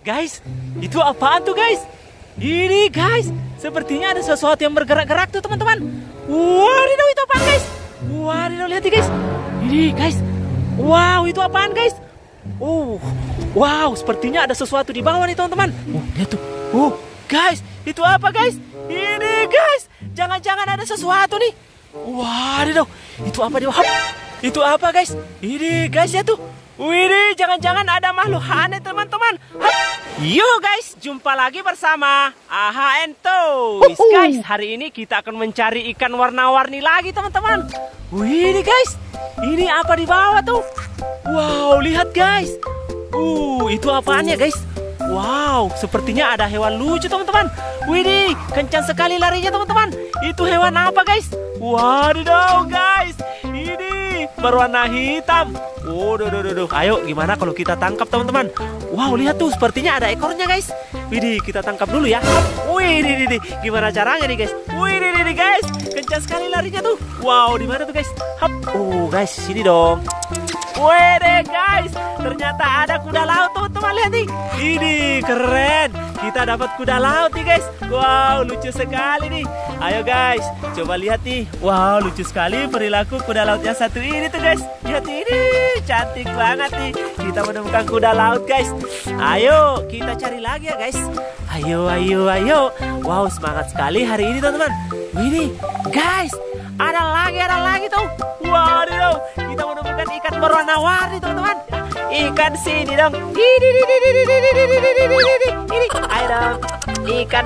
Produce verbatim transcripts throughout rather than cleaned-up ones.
Guys, itu apaan tuh guys? Ini guys, sepertinya ada sesuatu yang bergerak-gerak tuh teman-teman. Wadidaw, itu apaan guys? Wadidaw, lihat nih guys. Ini guys, wow, itu apaan guys? Oh, wow, sepertinya ada sesuatu di bawah nih teman-teman. Oh, lihat tuh. Oh, guys, itu apa guys? Ini guys, jangan-jangan ada sesuatu nih. Wadidaw, itu apa di bawah? Itu apa guys? Ini guys ya tuh. Wih, jangan-jangan ada makhluk aneh teman-teman. Yo guys, jumpa lagi bersama Aha and Toys. Guys, hari ini kita akan mencari ikan warna-warni lagi teman-teman. Wih, ini guys, ini apa di bawah tuh? Wow, lihat guys. Uh, itu apaan ya guys? Wow, sepertinya ada hewan lucu teman-teman. Wih, kencang sekali larinya teman-teman. Itu hewan apa guys? Wadidaw guys, ini berwarna hitam. Oh, duh, duh, duh, duh. Ayo, gimana kalau kita tangkap teman-teman? Wow, lihat tuh, sepertinya ada ekornya guys. Widih, kita tangkap dulu ya. Wih, di, di, di. Gimana caranya nih guys? Wih, di, di, di, guys, kencang sekali larinya tuh. Wow, di mana tuh guys? Hap. Oh guys, sini dong. Wih deh guys, ternyata ada kuda laut teman-teman, lihat nih. Ini keren, kita dapat kuda laut nih guys. Wow, lucu sekali nih. Ayo guys, coba lihat nih. Wow, lucu sekali perilaku kuda laut yang satu ini tuh guys. Lihat ini, cantik banget nih. Kita menemukan kuda laut guys. Ayo, kita cari lagi ya guys. Ayo, ayo, ayo. Wow, semangat sekali hari ini teman-teman. Ini guys, ada lagi, ada lagi tuh. Waduh, kita menemukan ikan berwarna-warni teman-teman. Ikan sini dong. Ini, ini, ini, ini, ini, ini, ini. Ayo dong. Ikan.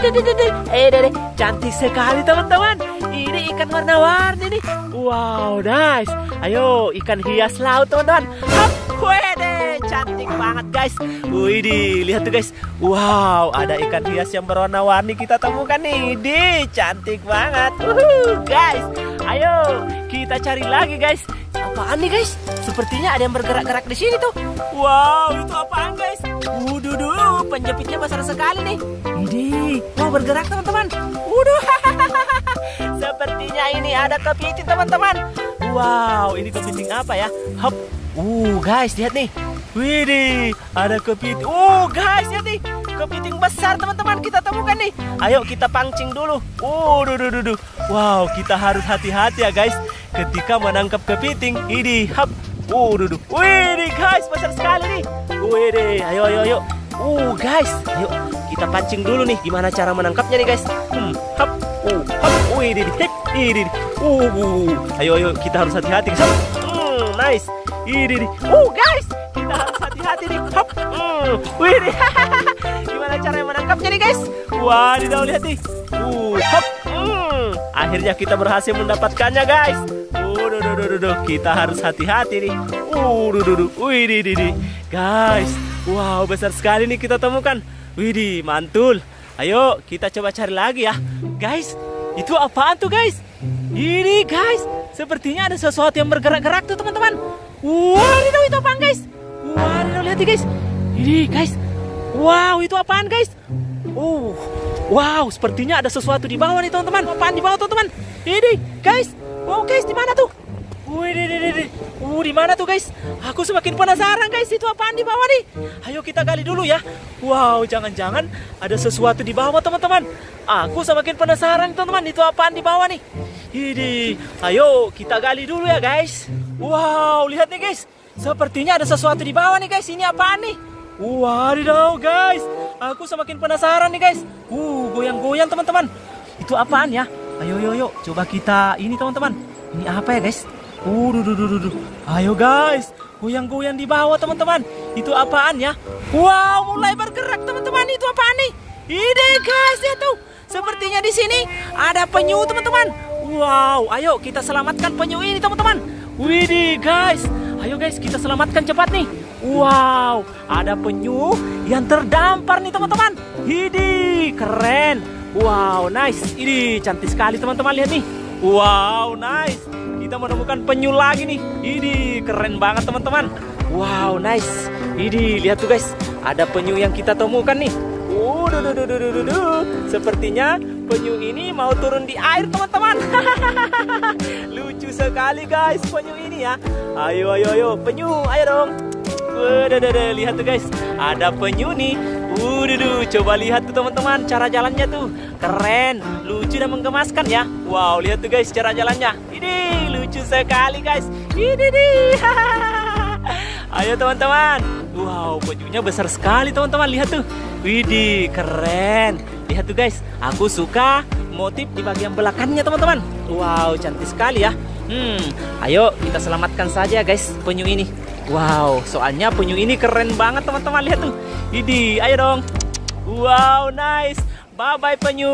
Eh, cantik sekali teman-teman. Ini ikan warna-warni nih. Wow, nice. Ayo, ikan hias laut teman-teman. Wede, cantik banget guys. Wih, lihat tuh guys. Wow, ada ikan hias yang berwarna-warni kita temukan nih. Di, cantik banget. Uhuh, guys, ayo kita cari lagi guys. Apaan nih guys? Sepertinya ada yang bergerak-gerak di sini tuh. Wow, itu apaan guys? Waduh, duh, penjepitnya besar sekali nih. Ini, mau bergerak teman-teman. Waduh, sepertinya ini ada kepiting teman-teman. Wow, ini kepiting apa ya? Hop. Uh, guys, lihat nih. Widih, ada kepiting. Uh, guys, lihat nih. Kepiting besar teman-teman kita temukan nih. Ayo kita pancing dulu. Uh, duh, duh, duh, duh. Wow, kita harus hati-hati ya guys ketika menangkap kepiting. Ini, hap. Uh, duh, duh. Widih, guys, besar sekali nih. Widih, ayo, ayo, ayo. Uh, guys, ayo kita pancing dulu nih. Gimana cara menangkapnya nih guys? Hmm, hap. Uh, hap. Widih, hip, widih. Uh, uh. Ayo, ayo, kita harus hati-hati. Hmm, nice. Ini nih, uh guys, kita harus hati-hati nih. Hop, hmm, wih nih, gimana cara menangkapnya nih guys? Wah, di daun lihat nih, uh, hop, hmm, akhirnya kita berhasil mendapatkannya guys. Uh, duh, duh, duh, duh, kita harus hati-hati nih. Uh, duh, duh, duh, wih nih, nih, nih, guys, wow besar sekali nih kita temukan. Wih nih, mantul. Ayo kita coba cari lagi ya, guys. Itu apaan tuh guys? Ini guys, sepertinya ada sesuatu yang bergerak-gerak tuh teman-teman. Wadidaw, itu apaan guys? Wadidaw, lihat nih guys. Ini guys. Wow, itu apaan guys? Oh, wow, sepertinya ada sesuatu di bawah nih teman-teman. Apaan di bawah teman-teman? Ini guys. Wow guys, di mana tuh? Wih, di, di, di, di. Uh, di mana tuh guys? Aku semakin penasaran guys. Itu apaan di bawah nih? Ayo kita gali dulu ya. Wow, jangan-jangan ada sesuatu di bawah teman-teman. Aku semakin penasaran teman-teman. Itu apaan di bawah nih? Ini, ayo kita gali dulu ya guys. Wow, lihat nih guys. Sepertinya ada sesuatu di bawah nih guys. Ini apaan nih? Wadidaw guys. Aku semakin penasaran nih guys. Uh, goyang-goyang teman-teman. Itu apaan ya? Ayo, ayo, ayo. Coba kita ini teman-teman. Ini apa ya guys? Uh, duh, duh, duh, duh, duh. Ayo guys. Goyang-goyang di bawah teman-teman. Itu apaan ya? Wow, mulai bergerak teman-teman. Itu apaan nih? Ini guys, ya tuh. Sepertinya di sini ada penyu teman-teman. Wow, ayo kita selamatkan penyu ini teman-teman. Widih guys, ayo guys kita selamatkan cepat nih. Wow, ada penyu yang terdampar nih teman-teman. Widih, keren. Wow, nice. Ini cantik sekali teman-teman, lihat nih. Wow, nice. Kita menemukan penyu lagi nih. Ini keren banget teman-teman. Wow, nice. Ini lihat tuh guys, ada penyu yang kita temukan nih. Uh, duh, duh, duh, duh, duh, duh. Sepertinya penyu ini mau turun di air teman-teman. Lucu sekali guys penyu ini ya. Ayo, ayo, ayo penyu, ayo dong. Waduh, lihat tuh guys, ada penyu nih. Waduh, coba lihat tuh teman-teman, cara jalannya tuh keren, lucu dan menggemaskan ya. Wow, lihat tuh guys cara jalannya. Ini lucu sekali guys. Ini nih. Ayo teman-teman. Wow, penyunya besar sekali teman-teman. Lihat tuh. Widih, keren. Lihat tuh guys, aku suka motif di bagian belakangnya teman-teman. Wow, cantik sekali ya. Hmm, ayo kita selamatkan saja guys penyu ini. Wow, soalnya penyu ini keren banget teman-teman. Lihat tuh. Widih, ayo dong. Wow, nice. Bye-bye penyu.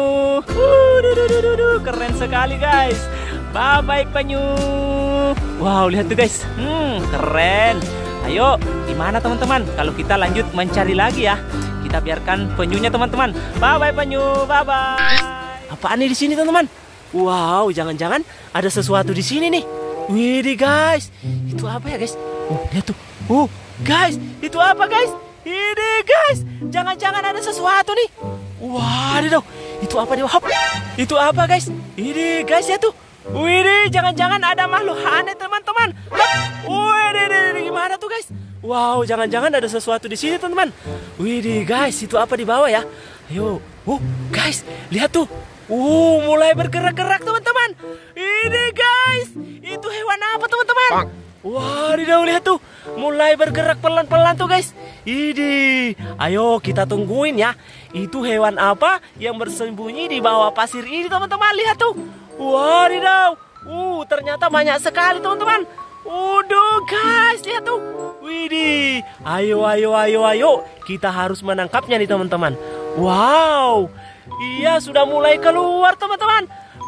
Uh, keren sekali guys. Bye-bye penyu. Wow, lihat tuh guys. Hmm, keren. Ayo, gimana teman-teman? Kalau kita lanjut mencari lagi ya. Kita biarkan penyunya teman-teman. Bye-bye penyu. Bye-bye. Apaan nih di sini teman-teman? Wow, jangan-jangan ada sesuatu di sini nih. Widih guys. Itu apa ya guys? Oh, lihat tuh. Oh, guys, itu apa guys? Ini guys, jangan-jangan ada sesuatu nih. Waduh, itu apa nih? Hop. Itu apa guys? Ini guys ya tuh. Widih, jangan-jangan ada makhluk aneh teman-teman. Widih, gimana tuh guys? Wow, jangan-jangan ada sesuatu di sini teman-teman. Widih guys, itu apa di bawah ya? Ayo, oh guys, lihat tuh. Uh, mulai bergerak-gerak teman-teman. Ini guys, itu hewan apa teman-teman? Wah, wow, lihat tuh, mulai bergerak pelan-pelan tuh guys. Ini, ayo kita tungguin ya. Itu hewan apa yang bersembunyi di bawah pasir ini teman-teman? Lihat tuh. Wadidaw, uh, ternyata banyak sekali teman-teman. Udah guys, lihat tuh. Widih, ayo, ayo, ayo, ayo. Kita harus menangkapnya nih teman-teman. Wow, iya sudah mulai keluar teman-teman.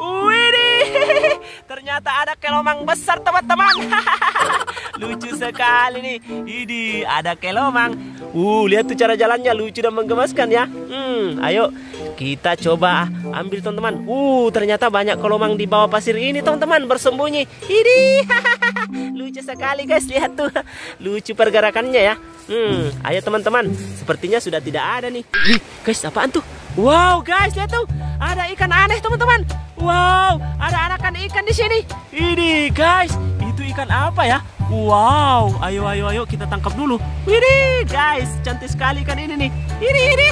Widih, ternyata ada kelomang besar teman-teman. Lucu sekali nih. Ini ada kelomang. Uh, lihat tuh cara jalannya lucu dan menggemaskan ya. Hmm, ayo kita coba ambil teman-teman. Uh, ternyata banyak kelomang di bawah pasir ini teman-teman bersembunyi. Ini lucu sekali guys, lihat tuh. Lucu pergerakannya ya. Hmm, ayo teman-teman. Sepertinya sudah tidak ada nih. Ih, guys, apaan tuh? Wow, guys, lihat tuh. Ada ikan aneh teman-teman. Wow, ada anakan ikan di sini. Ini guys, itu ikan apa ya? Wow, ayo ayo ayo kita tangkap dulu. Ini guys, cantik sekali ikan ini nih. Ini ini.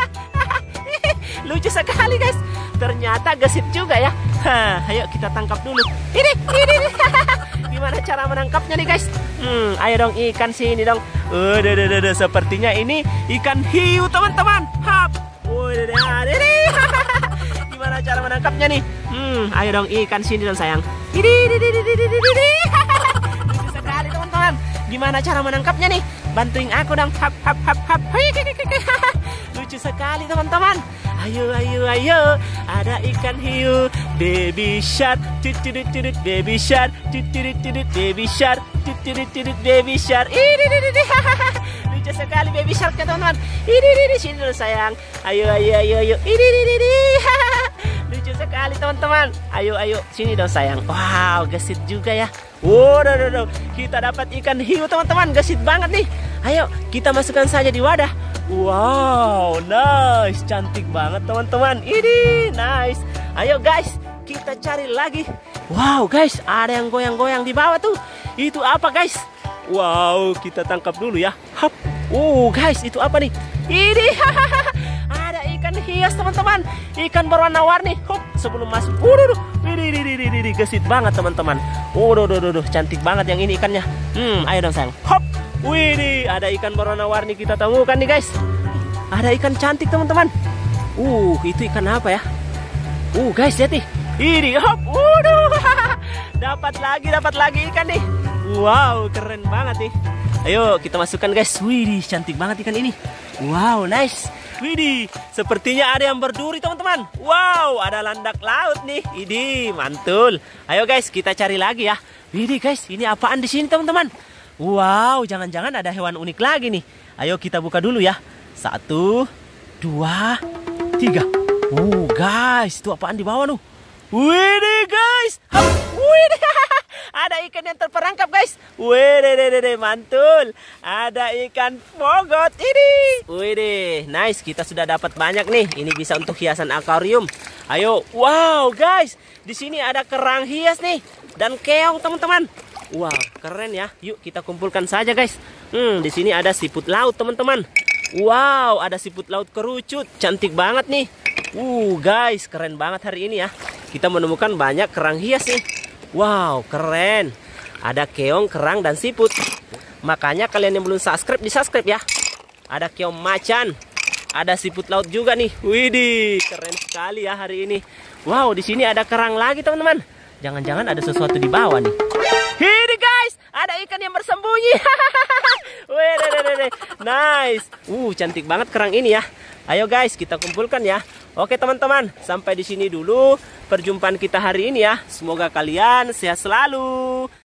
Lucu sekali guys. Ternyata gesit juga ya. Hah, ayo kita tangkap dulu. Ini ini. ini. Gimana cara menangkapnya nih guys? Hmm, ayo dong ikan sini dong. Udah, udah, udah, sepertinya ini ikan hiu teman-teman. Hap. Udah, ini. Gimana cara menangkapnya nih? Hmm, ayo dong ikan sini dong sayang. Ini, ini, ini, ini, ini, ini. Lucu sekali teman-teman. Gimana cara menangkapnya nih? Bantuin aku dong. Hap, hap, hap, hap. Lucu sekali teman-teman. Ayo, ayo, ayo. Ada ikan hiu. Baby shark. Tutut, tutut, baby shark. Tutut, tutut, baby shark. Tutut, tutut, baby shark. Ini, ini, ini. Lucu sekali baby sharknya teman-teman. Ini, ini, ini. Sini dulu sayang. Ayo, ayo, ayo, ayo. Ini, ini, ini. Lucu sekali teman-teman. Ayo, ayo. Sini dong sayang. Wow, gesit juga ya. Waduh, waduh, waduh. Kita dapat ikan hiu teman-teman. Gesit banget nih. Ayo, kita masukkan saja di wadah. Wow, nice. Cantik banget teman-teman. Ini, nice. Ayo guys, kita cari lagi. Wow guys, ada yang goyang-goyang di bawah tuh. Itu apa guys? Wow, kita tangkap dulu ya. Hap. Uh guys, itu apa nih? Ini ada ikan hias teman-teman. Ikan berwarna-warni. Hop, sebelum masuk. Waduh, ini, ini, ini, ini, gesit banget teman-teman. Waduh, waduh, waduh, cantik banget yang ini ikannya. Hmm, ayo dong sayang. Hop. Wih, ada ikan berwarna-warni kita temukan nih guys. Ada ikan cantik teman-teman. Uh, itu ikan apa ya? Uh, guys, lihat nih. Ini, hop. Waduh. Dapat lagi, dapat lagi ikan nih. Wow, keren banget nih. Ayo kita masukkan guys. Wih, cantik banget ikan ini. Wow, nice. Widih, sepertinya ada yang berduri teman-teman. Wow, ada landak laut nih. Ini mantul. Ayo guys, kita cari lagi ya. Widih guys, ini apaan di sini teman-teman? Wow, jangan-jangan ada hewan unik lagi nih. Ayo kita buka dulu ya. Satu, dua, tiga. Uh guys, itu apaan di bawah tuh? Widih guys. Widih. Ada ikan yang terperangkap guys. Widih, mantul. Ada ikan fogot ini. Widih, nice. Kita sudah dapat banyak nih. Ini bisa untuk hiasan akuarium. Ayo, wow guys. Di sini ada kerang hias nih dan keong teman-teman. Wow, keren ya. Yuk kita kumpulkan saja guys. Hmm, di sini ada siput laut, teman-teman. Wow, ada siput laut kerucut. Cantik banget nih. Uh, guys, keren banget hari ini ya. Kita menemukan banyak kerang hias nih. Wow, keren. Ada keong, kerang, dan siput. Makanya kalian yang belum subscribe, di-subscribe ya. Ada keong macan. Ada siput laut juga nih. Widih, keren sekali ya hari ini. Wow, di sini ada kerang lagi, teman-teman. Jangan-jangan ada sesuatu di bawah nih. Ini guys, ada ikan yang bersembunyi. Wih, nice. Uh, cantik banget kerang ini ya. Ayo guys, kita kumpulkan ya. Oke teman-teman, sampai di sini dulu perjumpaan kita hari ini ya. Semoga kalian sehat selalu.